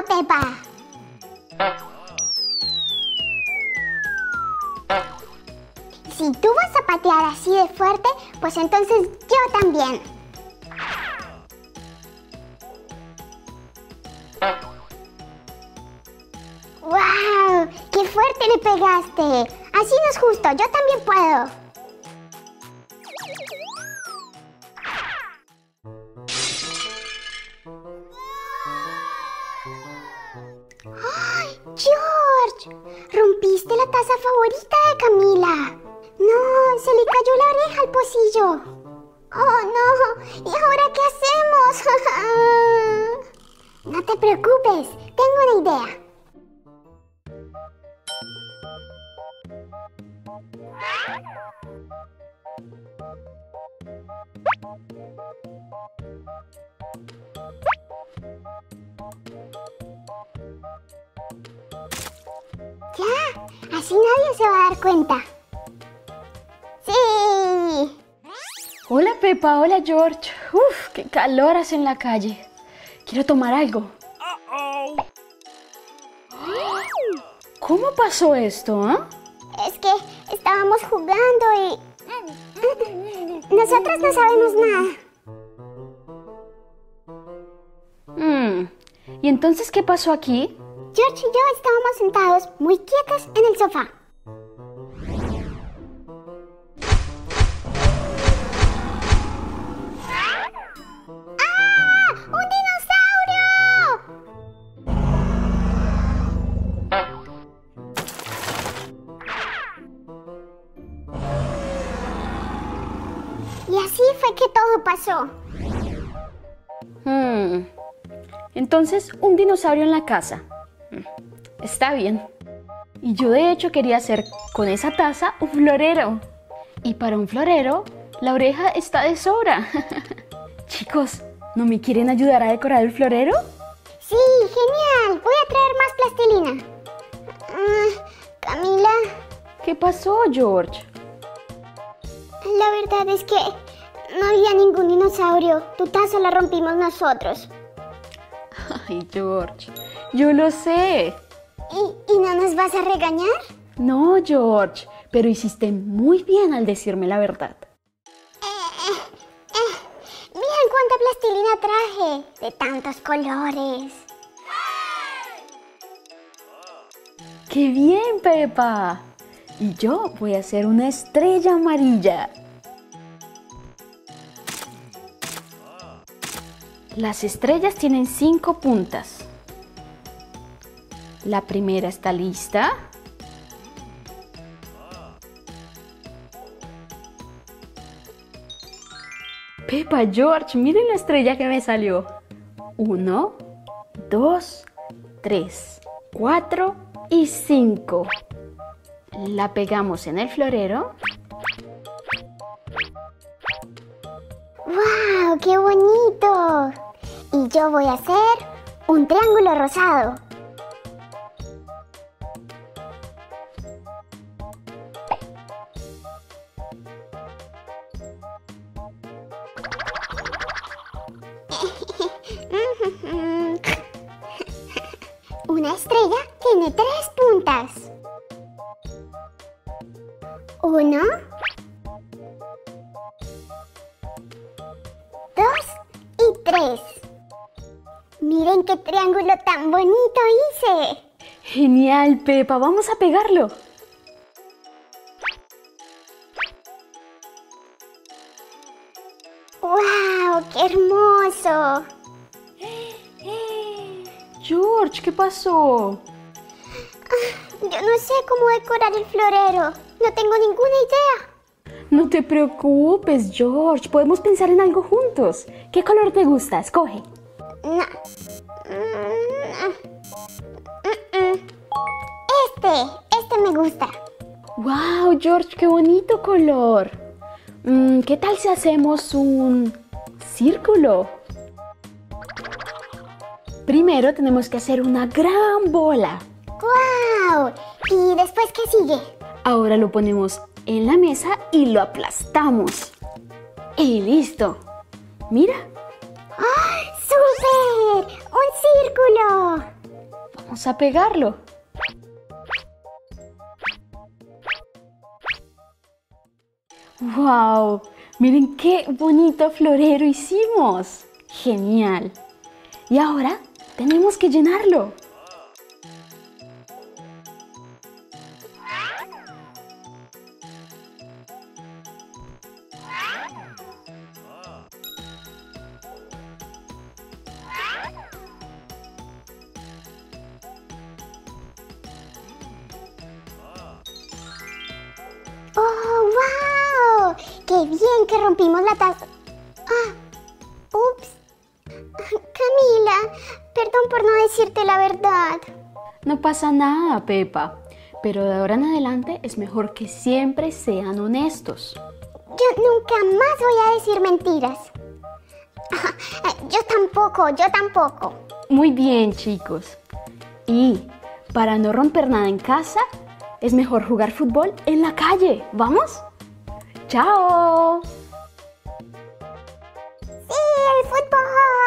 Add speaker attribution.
Speaker 1: Pepa. Si tú vas a patear así de fuerte, pues entonces yo también. ¡Wow! ¡Qué fuerte le pegaste! Así no es justo, yo también puedo. ¡Ay, George! Rompiste la taza favorita de Camila. No, se le cayó la oreja al pocillo. ¡Oh, no! ¿Y ahora qué hacemos? No te preocupes, tengo una idea. Ya, así nadie se va a dar cuenta. ¡Sí!
Speaker 2: Hola Pepa, hola George. Uf, qué calor hace en la calle. Quiero tomar algo. ¿Cómo pasó esto, ah?
Speaker 1: Es que estábamos jugando y... nosotros no sabemos nada.
Speaker 2: ¿Y entonces qué pasó aquí?
Speaker 1: George y yo estábamos sentados muy quietos en el sofá. ¡Ah! ¡Un dinosaurio! Y así fue que todo pasó.
Speaker 2: Entonces, un dinosaurio en la casa. Está bien. Y yo de hecho quería hacer con esa taza un florero. Y para un florero, la oreja está de sobra. Chicos, ¿no me quieren ayudar a decorar el florero?
Speaker 1: Sí, genial. Voy a traer más plastilina. Camila.
Speaker 2: ¿Qué pasó, George?
Speaker 1: La verdad es que no había ningún dinosaurio. Tu taza la rompimos nosotros.
Speaker 2: Ay, George, yo lo sé.
Speaker 1: ¿Y no nos vas a regañar?
Speaker 2: No, George, pero hiciste muy bien al decirme la verdad.
Speaker 1: Miren cuánta plastilina traje, de tantos colores.
Speaker 2: ¡Qué bien, Pepa! Y yo voy a hacer una estrella amarilla. Las estrellas tienen 5 puntas. La primera está lista. Pepa, George, miren la estrella que me salió. 1, 2, 3, 4 y 5. La pegamos en el florero.
Speaker 1: ¡Wow! ¡Qué bonito! Y yo voy a hacer un triángulo rosado. Una estrella tiene 3 puntas. 1, 2 y 3. Miren qué triángulo tan bonito hice.
Speaker 2: Genial, Pepa, vamos a pegarlo.
Speaker 1: ¡Wow! ¡Qué hermoso!
Speaker 2: George, ¿qué pasó?
Speaker 1: Yo no sé cómo decorar el florero. No tengo ninguna idea.
Speaker 2: No te preocupes, George. Podemos pensar en algo juntos. ¿Qué color te gusta? Escoge.
Speaker 1: No. Este me gusta.
Speaker 2: ¡Wow, George! ¡Qué bonito color! ¿Qué tal si hacemos un círculo? Primero tenemos que hacer una gran bola.
Speaker 1: ¡Guau! ¿Y después qué sigue?
Speaker 2: Ahora lo ponemos en la mesa y lo aplastamos. ¡Y listo! ¡Mira!
Speaker 1: ¡Ah! ¡Súper! ¡Un círculo!
Speaker 2: Vamos a pegarlo. ¡Wow! Miren qué bonito florero hicimos. ¡Genial! Y ahora tenemos que llenarlo.
Speaker 1: ¡Oh, wow! ¡Qué bien que rompimos la taza! ¡Ah! ¡Ups! Camila, perdón por no decirte la verdad.
Speaker 2: No pasa nada, Pepa. Pero de ahora en adelante es mejor que siempre sean honestos.
Speaker 1: Yo nunca más voy a decir mentiras. Yo tampoco.
Speaker 2: Muy bien, chicos. Y para no romper nada en casa, es mejor jugar fútbol en la calle. ¿Vamos? ¡Chao!
Speaker 1: ¡Sí, el fútbol!